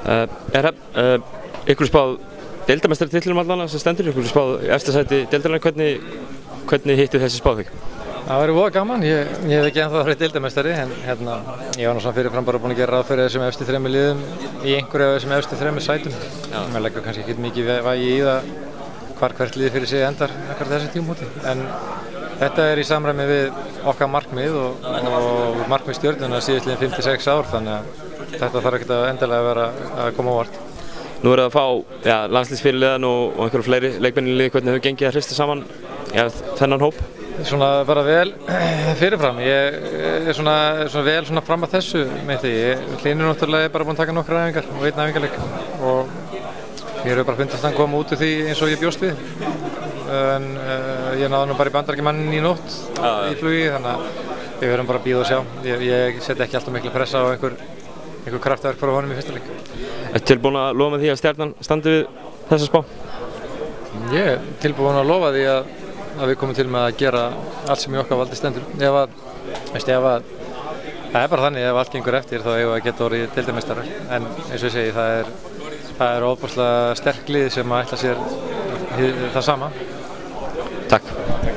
Er ykkur spáð deildarmeistaratitlunum allan sem stendur, ykkur spáð efsta sæti deildarinnar, hvernig hittu þessi spáð þig? Það verður voða gaman, ég hef ekki ennþá verið deildarmeistari en ég var nú svona fyrirfram bara búinn að gera ráð fyrir þessum efstu þremur liðum í einhverju af þessum efstu þremur sætum. Mér leggur kannski ekki mikið vægi í það hvert lið fyrir sig endar akkar þessi tímamóti, en þetta er í samræmi við okkar markmið og markmið Stjörnunnar síðastliðin 5-6 ár, þannig að þetta þarf ekkert að endilega vera að koma á óvart. Nú er það að fá landsliðsfyrirliðan og einhverju fleiri leikmenniliði, hvernig hefur gengið að hrista saman þennan hóp? Svona bara vel fyrirfram, ég er svona vel fram að þessu með því. Hlynur náttúrulega er bara búinn að taka nokkrar æfingar og einn æfingarleik og ég hefur bara fundist að koma út úr því eins og ég bjóst við. En ég náði nú bara í Bandaríkjamaninn í nótt í flugi, þannig að við verðum bara að bíða og sjá. Ég seti ekki alltaf mikla pressa á einhver kraftaverk frá honum í fyrsta leik. Ertu tilbúinn að lofa því að Stjarnan standi við þessa spá? Ég er tilbúinn að lofa því að við komum til með að gera allt sem í okkar valdi stendur. Það er bara þannig, ef allt gengur eftir þá eigum við að geta orðið deildarmeistarar. En eins og ég segi, það er ofboðslega sterk lið sem að ætla sér það sama. Takk.